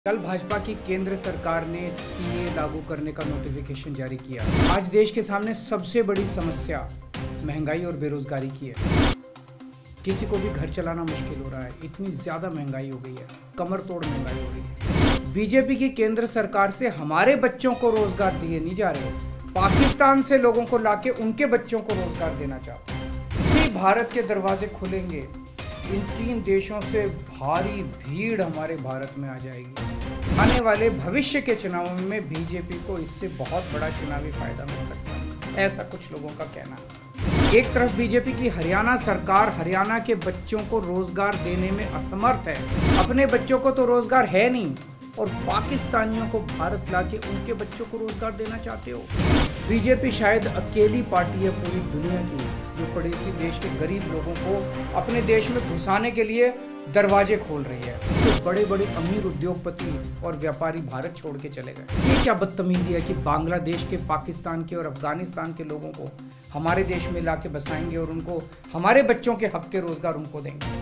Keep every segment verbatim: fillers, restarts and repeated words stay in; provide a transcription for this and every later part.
कल भाजपा की केंद्र सरकार ने सीए लागू करने का नोटिफिकेशन जारी किया। आज देश के सामने सबसे बड़ी समस्या महंगाई और बेरोजगारी की है। किसी को भी घर चलाना मुश्किल हो रहा है, इतनी ज्यादा महंगाई हो गई है, कमर तोड़ महंगाई हो रही है। बीजेपी की केंद्र सरकार से हमारे बच्चों को रोजगार दिए नहीं जा रहे, पाकिस्तान से लोगों को लाके उनके बच्चों को रोजगार देना चाहते हैं। इसी भारत के दरवाजे खुलेंगे, इन तीन देशों से भारी भीड़ हमारे भारत में आ जाएगी। आने वाले भविष्य के चुनावों में बीजेपी को इससे बहुत बड़ा चुनावी फायदा मिल सकता है, ऐसा कुछ लोगों का कहना है। एक तरफ बीजेपी की हरियाणा सरकार हरियाणा के बच्चों को रोजगार देने में असमर्थ है, अपने बच्चों को तो रोजगार है नहीं और पाकिस्तानियों को भारत लाके उनके बच्चों को रोजगार देना चाहते हो। बीजेपी शायद अकेली पार्टी है पूरी दुनिया की जो पड़ोसी देश के गरीब लोगों को अपने देश में घुसाने के लिए दरवाजे खोल रही है। तो बड़े बड़े अमीर उद्योगपति और व्यापारी भारत छोड़ के चले गए। ये क्या बदतमीजी है कि बांग्लादेश के, पाकिस्तान के और अफगानिस्तान के लोगों को हमारे देश में लाके बसाएंगे और उनको हमारे बच्चों के हक के रोजगार उनको देंगे।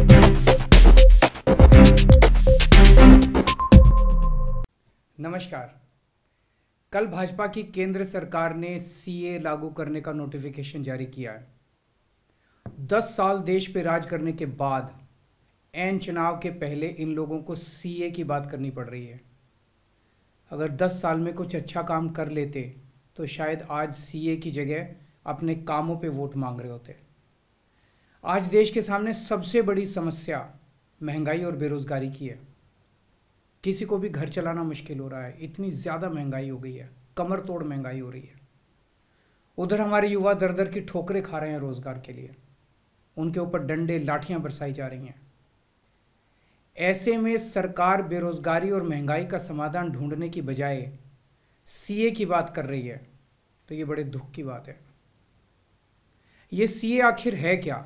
नमस्कार। कल भाजपा की केंद्र सरकार ने सीए लागू करने का नोटिफिकेशन जारी किया है। दस साल देश पे राज करने के बाद ऐन चुनाव के पहले इन लोगों को सीए की बात करनी पड़ रही है। अगर दस साल में कुछ अच्छा काम कर लेते तो शायद आज सीए की जगह अपने कामों पे वोट मांग रहे होते। आज देश के सामने सबसे बड़ी समस्या महंगाई और बेरोजगारी की है। किसी को भी घर चलाना मुश्किल हो रहा है, इतनी ज़्यादा महंगाई हो गई है, कमर तोड़ महंगाई हो रही है। उधर हमारे युवा दर दर की ठोकरें खा रहे हैं रोजगार के लिए, उनके ऊपर डंडे लाठियां बरसाई जा रही हैं। ऐसे में सरकार बेरोजगारी और महंगाई का समाधान ढूंढने की बजाय सीए की बात कर रही है, तो ये बड़े दुख की बात है। ये सीए आखिर है क्या?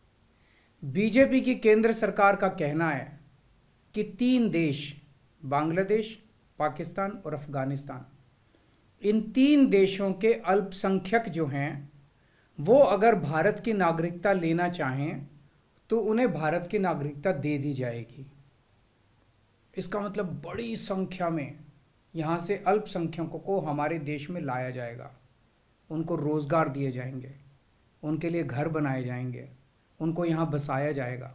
बीजेपी की केंद्र सरकार का कहना है कि तीन देश, बांग्लादेश, पाकिस्तान और अफगानिस्तान, इन तीन देशों के अल्पसंख्यक जो हैं वो अगर भारत की नागरिकता लेना चाहें तो उन्हें भारत की नागरिकता दे दी जाएगी। इसका मतलब बड़ी संख्या में यहाँ से अल्पसंख्यकों को हमारे देश में लाया जाएगा, उनको रोजगार दिए जाएंगे, उनके लिए घर बनाए जाएंगे, उनको यहाँ बसाया जाएगा।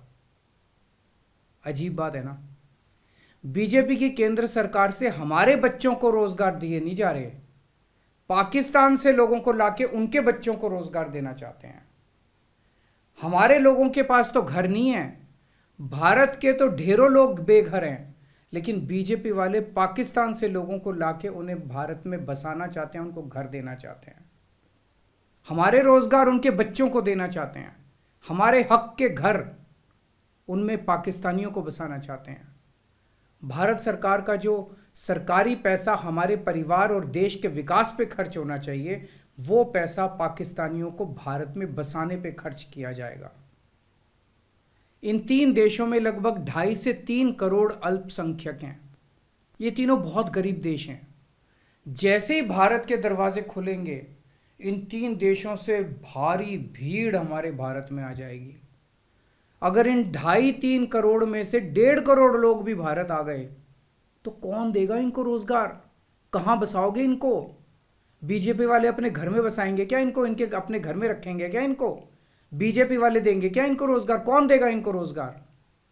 अजीब बात है ना। बीजेपी की केंद्र सरकार से हमारे बच्चों को रोजगार दिए नहीं जा रहे, पाकिस्तान से लोगों को लाके उनके बच्चों को रोजगार देना चाहते हैं। हमारे लोगों के पास तो घर नहीं है, भारत के तो ढेरों लोग बेघर हैं, लेकिन बीजेपी वाले पाकिस्तान से लोगों को लाके उन्हें भारत में बसाना चाहते हैं, उनको घर देना चाहते हैं। हमारे रोजगार उनके बच्चों को देना चाहते हैं, हमारे हक के घर उनमें पाकिस्तानियों को बसाना चाहते हैं। भारत सरकार का जो सरकारी पैसा हमारे परिवार और देश के विकास पे खर्च होना चाहिए, वो पैसा पाकिस्तानियों को भारत में बसाने पे खर्च किया जाएगा। इन तीन देशों में लगभग ढाई से तीन करोड़ अल्पसंख्यक हैं। ये तीनों बहुत गरीब देश हैं। जैसे ही भारत के दरवाजे खुलेंगे, इन तीन देशों से भारी भीड़ हमारे भारत में आ जाएगी। अगर इन ढाई तीन करोड़ में से डेढ़ करोड़ लोग भी भारत आ गए तो कौन देगा इनको रोजगार? कहाँ बसाओगे इनको? बीजेपी वाले अपने घर में बसाएंगे क्या इनको? इनके अपने घर में रखेंगे क्या इनको? बीजेपी वाले देंगे क्या इनको रोजगार? कौन देगा इनको रोजगार?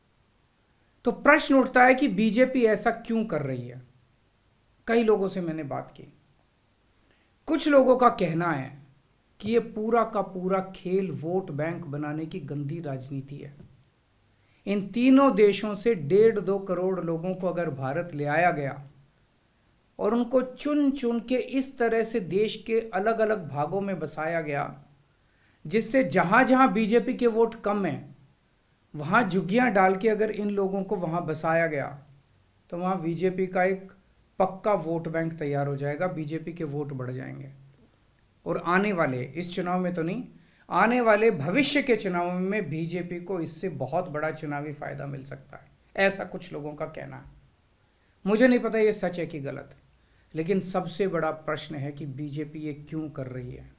तो प्रश्न उठता है कि बीजेपी ऐसा क्यों कर रही है। कई लोगों से मैंने बात की, कुछ लोगों का कहना है कि ये पूरा का पूरा खेल वोट बैंक बनाने की गंदी राजनीति है। इन तीनों देशों से डेढ़ दो करोड़ लोगों को अगर भारत ले आया गया और उनको चुन चुन के इस तरह से देश के अलग अलग भागों में बसाया गया, जिससे जहां जहां बीजेपी के वोट कम हैं वहां झुग्गियां डाल के अगर इन लोगों को वहां बसाया गया तो वहां बीजेपी का एक पक्का वोट बैंक तैयार हो जाएगा, बीजेपी के वोट बढ़ जाएंगे। और आने वाले इस चुनाव में तो नहीं, आने वाले भविष्य के चुनाव में बीजेपी को इससे बहुत बड़ा चुनावी फायदा मिल सकता है, ऐसा कुछ लोगों का कहना है। मुझे नहीं पता ये सच है कि गलत, लेकिन सबसे बड़ा प्रश्न है कि बीजेपी ये क्यों कर रही है।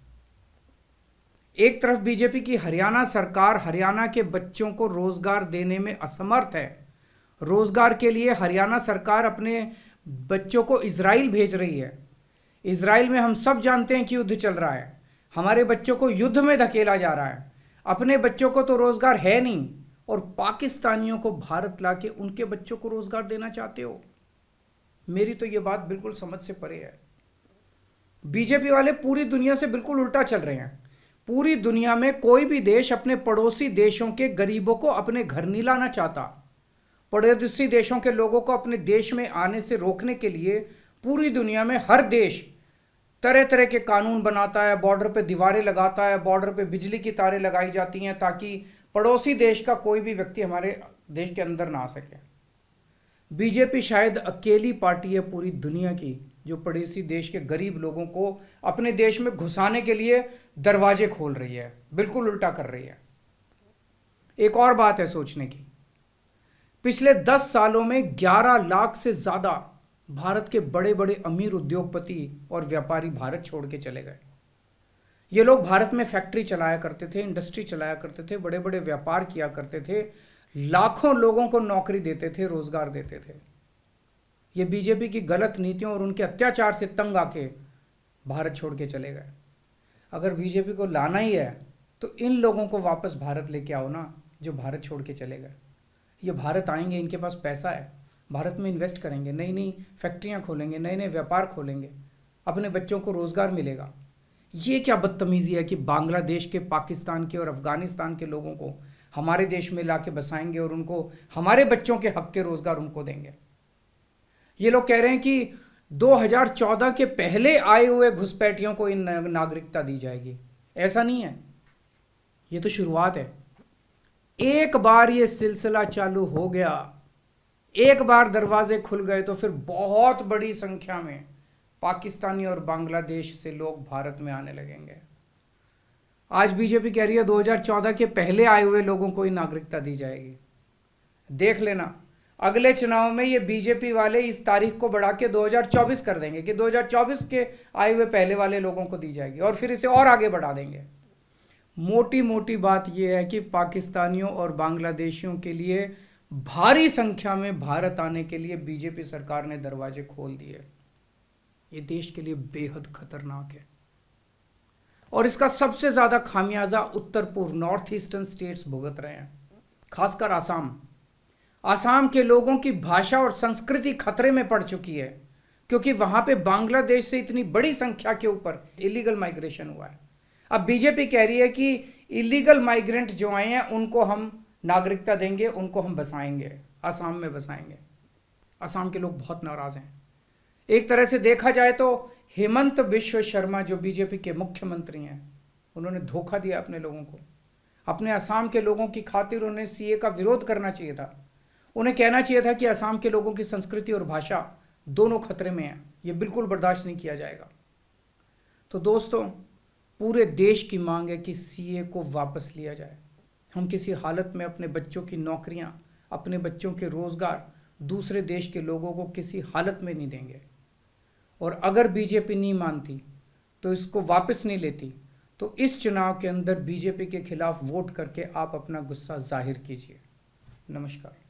एक तरफ बीजेपी की हरियाणा सरकार हरियाणा के बच्चों को रोजगार देने में असमर्थ है, रोजगार के लिए हरियाणा सरकार अपने बच्चों को इजराइल भेज रही है। इजराइल में हम सब जानते हैं कि युद्ध चल रहा है, हमारे बच्चों को युद्ध में धकेला जा रहा है। अपने बच्चों को तो रोजगार है नहीं और पाकिस्तानियों को भारत लाके उनके बच्चों को रोजगार देना चाहते हो। मेरी तो ये बात बिल्कुल समझ से परे है। बीजेपी वाले पूरी दुनिया से बिल्कुल उल्टा चल रहे हैं। पूरी दुनिया में कोई भी देश अपने पड़ोसी देशों के गरीबों को अपने घर नहीं लाना चाहता। पड़ोसी देशों के लोगों को अपने देश में आने से रोकने के लिए पूरी दुनिया में हर देश तरह तरह के कानून बनाता है, बॉर्डर पे दीवारें लगाता है, बॉर्डर पे बिजली की तारें लगाई जाती हैं ताकि पड़ोसी देश का कोई भी व्यक्ति हमारे देश के अंदर ना आ सके। बीजेपी शायद अकेली पार्टी है पूरी दुनिया की जो पड़ोसी देश के गरीब लोगों को अपने देश में घुसाने के लिए दरवाजे खोल रही है, बिल्कुल उल्टा कर रही है। एक और बात है सोचने की, पिछले दस सालों में ग्यारह लाख से ज्यादा भारत के बड़े बड़े अमीर उद्योगपति और व्यापारी भारत छोड़ के चले गए। ये लोग भारत में फैक्ट्री चलाया करते थे, इंडस्ट्री चलाया करते थे, बड़े बड़े व्यापार किया करते थे, लाखों लोगों को नौकरी देते थे, रोजगार देते थे। ये बीजेपी की गलत नीतियों और उनके अत्याचार से तंग आके भारत छोड़ के चले गए। अगर बीजेपी को लाना ही है तो इन लोगों को वापस भारत लेके आओ ना, जो भारत छोड़ के चले गए। ये भारत आएंगे, इनके पास पैसा है, भारत में इन्वेस्ट करेंगे, नई नई फैक्ट्रियां खोलेंगे, नए नए व्यापार खोलेंगे, अपने बच्चों को रोजगार मिलेगा। ये क्या बदतमीजी है कि बांग्लादेश के, पाकिस्तान के और अफगानिस्तान के लोगों को हमारे देश में लाके बसाएंगे और उनको हमारे बच्चों के हक के रोजगार उनको देंगे। ये लोग कह रहे हैं कि दो हज़ार चौदह के पहले आए हुए घुसपैठियों को इन नागरिकता दी जाएगी। ऐसा नहीं है, ये तो शुरुआत है। एक बार ये सिलसिला चालू हो गया, एक बार दरवाजे खुल गए तो फिर बहुत बड़ी संख्या में पाकिस्तानी और बांग्लादेश से लोग भारत में आने लगेंगे। आज बीजेपी कह रही है दो हज़ार चौदह के पहले आए हुए लोगों को ही नागरिकता दी जाएगी। देख लेना, अगले चुनाव में ये बीजेपी वाले इस तारीख को बढ़ा के दो हज़ार चौबीस कर देंगे कि दो हज़ार चौबीस के आए हुए पहले वाले लोगों को दी जाएगी और फिर इसे और आगे बढ़ा देंगे। मोटी मोटी बात यह है कि पाकिस्तानियों और बांग्लादेशियों के लिए भारी संख्या में भारत आने के लिए बीजेपी सरकार ने दरवाजे खोल दिए। ये देश के लिए बेहद खतरनाक है और इसका सबसे ज्यादा खामियाजा उत्तर पूर्व नॉर्थ ईस्टर्न स्टेट्स भुगत रहे हैं, खासकर आसाम। आसाम के लोगों की भाषा और संस्कृति खतरे में पड़ चुकी है क्योंकि वहां पे बांग्लादेश से इतनी बड़ी संख्या के ऊपर इलीगल माइग्रेशन हुआ है। अब बीजेपी कह रही है कि इलीगल माइग्रेंट जो आए हैं उनको हम नागरिकता देंगे, उनको हम बसाएंगे, आसाम में बसाएंगे। आसाम के लोग बहुत नाराज हैं। एक तरह से देखा जाए तो हेमंत बिश्व शर्मा जो बीजेपी के मुख्यमंत्री हैं, उन्होंने धोखा दिया अपने लोगों को। अपने असम के लोगों की खातिर उन्हें सीए का विरोध करना चाहिए था। उन्हें कहना चाहिए था कि असम के लोगों की संस्कृति और भाषा दोनों खतरे में है, ये बिल्कुल बर्दाश्त नहीं किया जाएगा। तो दोस्तों, पूरे देश की मांग है कि सीए को वापस लिया जाए। हम किसी हालत में अपने बच्चों की नौकरियां, अपने बच्चों के रोजगार दूसरे देश के लोगों को किसी हालत में नहीं देंगे। और अगर बीजेपी नहीं मानती तो इसको वापस नहीं लेती तो इस चुनाव के अंदर बीजेपी के खिलाफ वोट करके आप अपना गुस्सा जाहिर कीजिए। नमस्कार।